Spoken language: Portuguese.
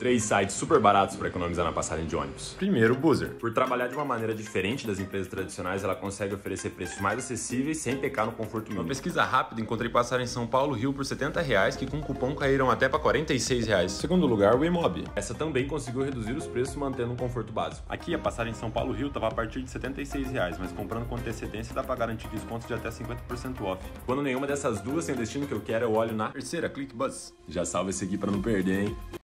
3 sites super baratos para economizar na passagem de ônibus. Primeiro, Boozer. Por trabalhar de uma maneira diferente das empresas tradicionais, ela consegue oferecer preços mais acessíveis sem pecar no conforto mínimo. Uma pesquisa rápida, encontrei passagem em São Paulo-Rio por R$70, que com cupom caíram até para R$46. Segundo lugar, o Emob. Essa também conseguiu reduzir os preços mantendo um conforto básico. Aqui a passagem em São Paulo-Rio estava a partir de R$76, mas comprando com antecedência dá para garantir descontos de até 50% off. Quando nenhuma dessas duas tem o destino que eu quero, eu olho na terceira, ClickBus. Já salva esse aqui para não perder, hein?